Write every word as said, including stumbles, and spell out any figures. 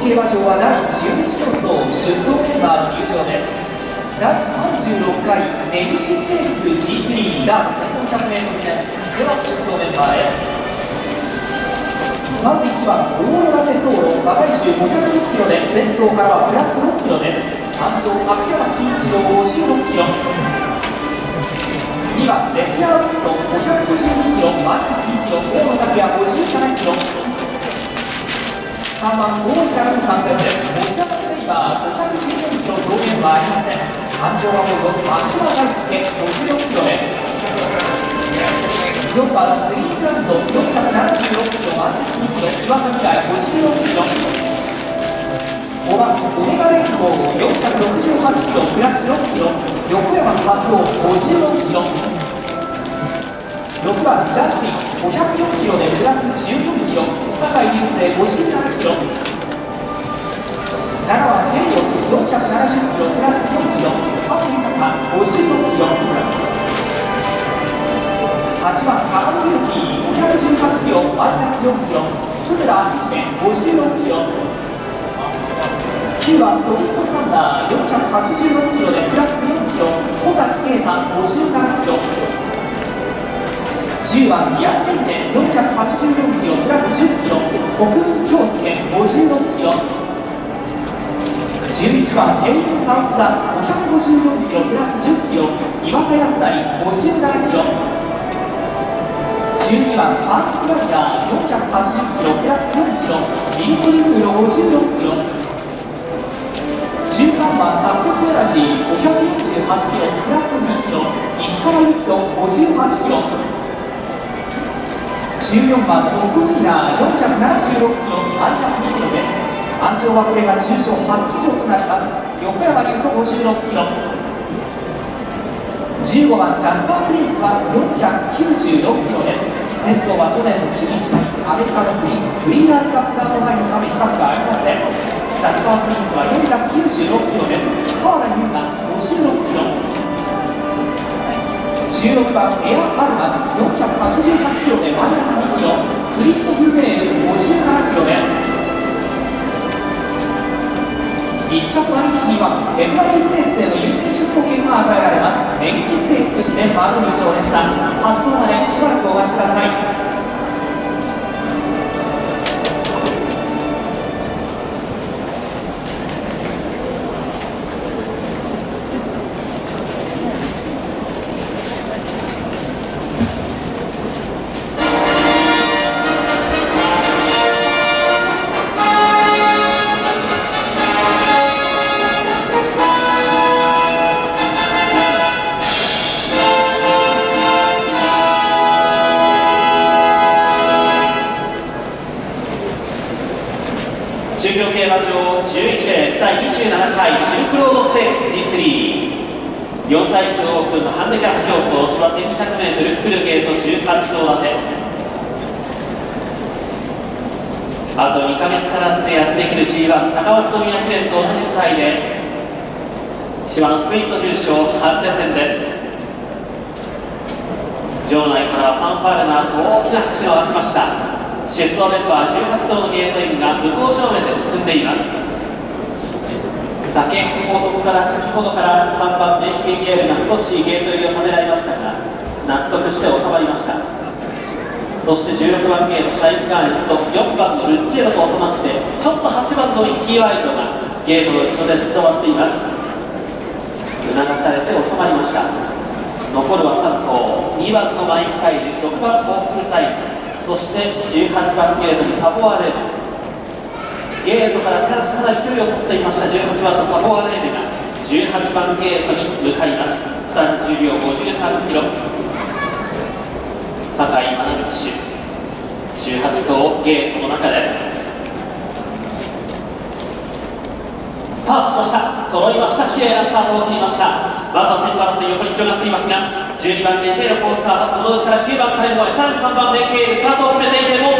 競馬場はだいじゅういち競争出走メンバーの入場です。だいさんじゅうろっかいメディシステークス ジースリー ダート せんよんひゃくメートル 戦では出走メンバーです。まずいちばんオーロラテソーロ、馬体重ごひゃくろっキロで前走からはプラスろっキロです。単調秋山慎一郎ごじゅうろっキロ。にばんレフィアーウッドごひゃくごじゅうにキロマイナスにキロ、大野拓也ごじゅうななキロ。さんばんゴールからの参戦です。持ち上がってレイバーごひゃくじゅうよんキロ、増減はありません。単調はボルド芦間大輔ごじゅうよんキロです。よんばんスリープランドよんひゃくななじゅうろっキロマイナスにキロ、岩田未来ごじゅうよんキロ。ごばんオメガレインボーよんひゃくろくじゅうはちキロプラスろっキロ、横山和夫ごじゅうよんキロ。ろくばんジャスティンごひゃくよんキロでプラスじゅうよんキロ、酒井流星ごじゅうななキロ。ななばんヘリオスよんひゃくななじゅうキロプラスよんキロ、パフィンタカごじゅうろっキロ。はちばんカードビューティーごひゃくじゅうはちキロマイナスよんキロ、須村明姫ごじゅうろっキロ。きゅうばんソリストサンダーよんひゃくはちじゅうろっキロでプラスよんキロ、小崎啓太ごじゅうななキロ。じゅうばんリアルレイテよんひゃくはちじゅうよんキロプラスじゅっキロ、国分京介ごじゅうろっキロ。じゅういちばんヘインサウスダごひゃくごじゅうよんキロプラスじゅっキロ、岩田康成ごじゅうななキロ。じゅうにばんハーフライヤーよんひゃくはちじゅっキロプラスよんキロ、ミルトリムーロごじゅうろっキロ。じゅうさんばんサクセスエナジーごひゃくよんじゅうはちキロプラスにキロ、石川由紀人ごじゅうはちキロ。じゅうよんばんトップウィーナーよんひゃくななじゅうろっキロマイナスにキロです。安城はこれが重賞初騎乗となります。横山龍斗ごじゅうろっキロ。じゅうごばんジャスパープリンスはよんひゃくきゅうじゅうろっキロです。前走は去年のじゅういちがつアメリカのプリンフリーダースカップラート前のため比較がありません。ジャスパープリンスはよんひゃくきゅうじゅうろっキロです。川田優雅ごじゅうろっキロ。じゅうろくばんエアアルマスよんひゃくはちじゅうはちキロでマイナスにキロ、クリストフ・メールごじゅうななキロです。いっちゃくはいちにばんエフアイエステークスへの優先出走権が与えられます。メディシステークスメンバーの入場でした。発走までしばらくお待ちください。中京競馬場じゅういちレースだいにじゅうななかいシルクロードステークス ジースリー、 よんさい以上オープンのハンデキャップ競争、芝 せんにひゃくメートル、フルゲートじゅうはち頭立て。あとにかげつ足らずでやってくる ジーワン 高松宮記念と同じ舞台で芝のスプリント重賞ハンデ戦です。場内からファンファーレの後大きな拍手が沸きました。出走メンバーじゅうはち頭のゲートインが向こう正面で進んでいます。先ほどから先ほどからさんばんめ ケービーエル が少しゲート入りをためられましたが納得して収まりました。そしてじゅうろくばんゲートシャインガーネット、よんばんのルッチェロと収まってちょっとはちばんのイッキーワイルドがゲートの後ろで立ち止まっています。促されて収まりました。残るはさん頭、にばんのマインスタイル、ろくばんホープフルサイン、そしてじゅうはちばんゲートにサボアレーネ、ゲートからかなり距離を取っていましたじゅうはちばんのサボアレーネがじゅうはちばんゲートに向かいます。負担重量ごじゅうさんキロ、酒井愛美騎手じゅうはち頭ゲートの中です。スタートしました。揃いました。綺麗なスタートを切りました。まずは先頭争い横に広がっていますが、じゅうにばんレジェーロコースター、このうちからきゅうばんカレンボイ、さらにさんばんメイケールスタートを決めていて、もう